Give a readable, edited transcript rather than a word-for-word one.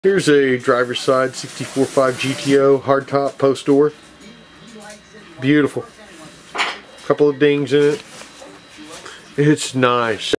Here's a driver's side 64.5 GTO hardtop post door. Beautiful. Couple of dings in it. It's nice.